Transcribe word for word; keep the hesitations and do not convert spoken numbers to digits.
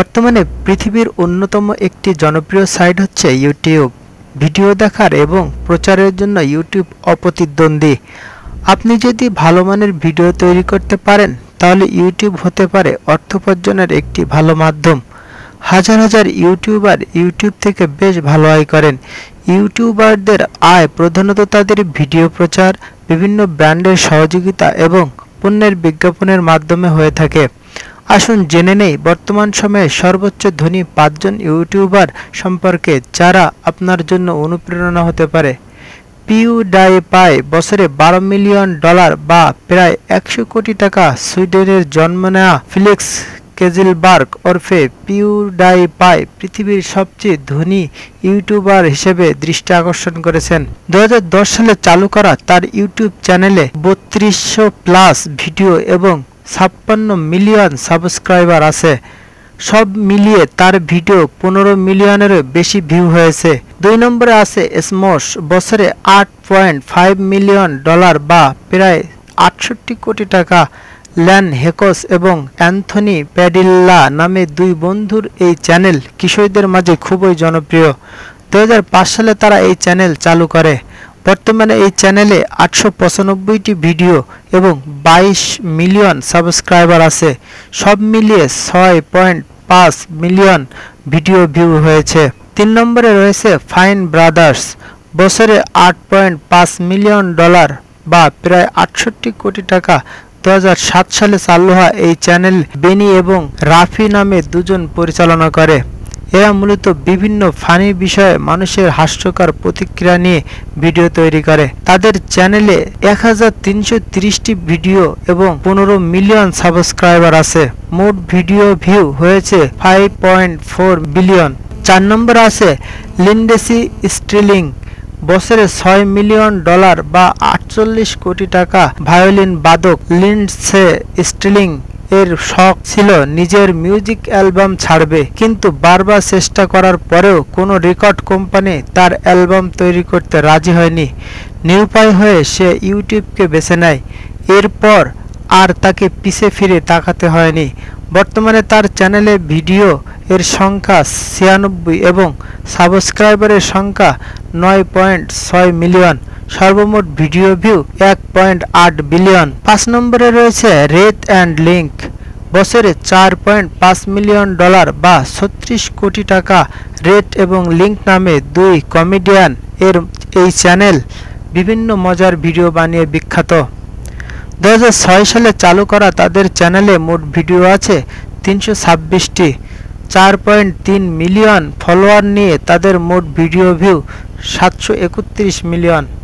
বর্তমানে পৃথিবীর অন্যতম একটি জনপ্রিয় সাইট হচ্ছে ইউটিউব। ভিডিও দেখার এবং প্রচারের জন্য ইউটিউব অপ্রতিদ্বন্দ্বী। আপনি যদি ভালো মানের ভিডিও তৈরি করতে পারেন তাহলে ইউটিউব হতে পারে অর্থোপার্জনের একটি ভালো মাধ্যম। হাজার হাজার ইউটিউবার ইউটিউব থেকে বেশ ভালো আয় করেন। ইউটিউবারদের আয় প্রধানত তাদের ভিডিও প্রচার, বিভিন্ন ব্র্যান্ডের সহযোগিতা এবং পণ্যের বিজ্ঞাপনের মাধ্যমে হয়ে থাকে। আসুন জেনে নেই বর্তমান সময়ে সর্বোচ্চ ধনী পাঁচজন ইউটিউবার সম্পর্কে যারা আপনার জন্য অনুপ্রেরণা হতে পারে। পিউডাইপাই বছরে বারো মিলিয়ন ডলার বা প্রায় একশো কোটি টাকা সুইডেনের জন্ম নেওয়া ফিলিক্স কেজিলবার্গ ওরফে পিউডাইপাই পৃথিবীর সবচেয়ে ধনী ইউটিউবার হিসেবে দৃষ্টি আকর্ষণ করেছেন। দু হাজার দশ সালে চালু করা তার ইউটিউব চ্যানেলে বত্রিশশো প্লাস ভিডিও এবং ছাপ্পান্ন মিলিয়ন সাবস্ক্রাইবার আছে। সব মিলিয়ে তার ভিডিও পনেরো মিলিয়নেরও বেশি ভিউ হয়েছে। দুই নম্বরে আছে স্মোশ, বছরে আট পয়েন্ট ফাইভ মিলিয়ন ডলার বা প্রায় আটষট্টি কোটি টাকা। ল্যান হেকস এবং অ্যান্থনি প্যাডিল্লা নামে দুই বন্ধুর এই চ্যানেল কিশোরদের মাঝে খুবই জনপ্রিয়। দু হাজার পাঁচ সালে তারা এই চ্যানেল চালু করে। বর্তমানে এই চ্যানেলে আটশো পঁচানব্বইটি ভিডিও এবং বাইশ মিলিয়ন সাবস্ক্রাইবার আছে। সব মিলিয়ে ছয় পয়েন্ট পাঁচ মিলিয়ন ভিডিও ভিউ হয়েছে। তিন নম্বরে রয়েছে ফাইন ব্রাদার্স, বছরে আট পয়েন্ট পাঁচ মিলিয়ন ডলার বা প্রায় আটষট্টি কোটি টাকা। দু হাজার সাত সালে চালু হওয়া এই চ্যানেল বেনি এবং রাফি নামে দুজন পরিচালনা করে। এরা মূলত বিভিন্ন ফানি বিষয়ে মানুষের হাস্যকর প্রতিক্রিয়া নিয়ে ভিডিও তৈরি করে। তাদের চ্যানেলে এক হাজার তিনশো তিরিশটি ভিডিও এবং পনেরো মিলিয়ন সাবস্ক্রাইবার আছে। মোট ভিডিও ভিউ হয়েছে ফাইভ পয়েন্ট ফোর বিলিয়ন। চার নম্বর আছে লিন্ডসি স্ট্রিলিং, বছরে ছয় মিলিয়ন ডলার বা আটচল্লিশ কোটি টাকা। ভায়োলিন বাদক লিন্ডসে স্ট্রিলিং এর শখ ছিল নিজের মিউজিক অ্যালবাম ছাড়বে, কিন্তু বারবার চেষ্টা করার পরেও কোনো রেকর্ড কোম্পানি তার অ্যালবাম তৈরি করতে রাজি হয়নি। নিরুপায় হয়ে সে ইউটিউবকে বেছে নেয়। এরপর আর তাকে পিছে ফিরে তাকাতে হয়নি। বর্তমানে তার চ্যানেলে ভিডিও এর সংখ্যা ছিয়ানব্বই এবং সাবস্ক্রাইবারের সংখ্যা নয় পয়েন্ট ছয় মিলিয়ন। সর্বমোট ভিডিও ভিউ এক পয়েন্ট আট বিলিয়ন। পাঁচ নম্বরে রয়েছে রেট অ্যান্ড লিঙ্ক, বছরে চার পয়েন্ট পাঁচ মিলিয়ন ডলার বা ছত্রিশ কোটি টাকা। রেট এবং লিঙ্ক নামে দুই কমেডিয়ান এর এই চ্যানেল বিভিন্ন মজার ভিডিও বানিয়ে বিখ্যাত। দু হাজার ছয় সালে চালু করা তাদের চ্যানেলে মোট ভিডিও আছে তিনশো ছাব্বিশটি। চার পয়েন্ট তিন মিলিয়ন ফলোয়ার নিয়ে তাদের মোট ভিডিও ভিউ সাতশো একত্রিশ মিলিয়ন।